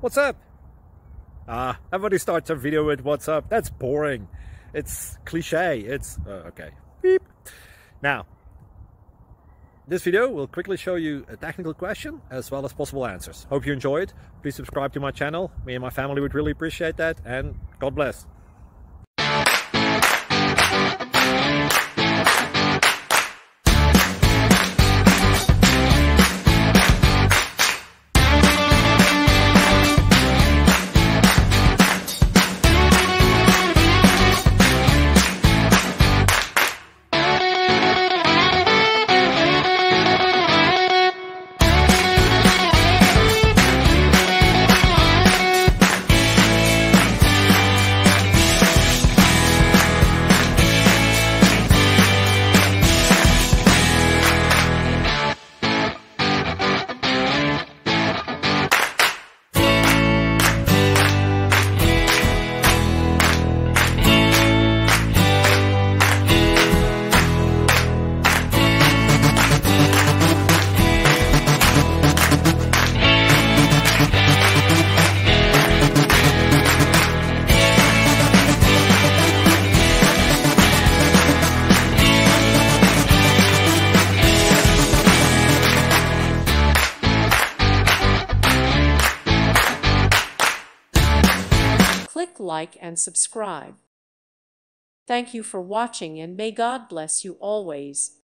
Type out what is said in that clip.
What's up? Everybody starts a video with what's up. That's boring. It's cliche. It's okay. Beep. Now, this video will quickly show you a technical question as well as possible answers. Hope you enjoyed. Please subscribe to my channel. Me and my family would really appreciate that, and God bless. Click like and subscribe. Thank you for watching, and may God bless you always.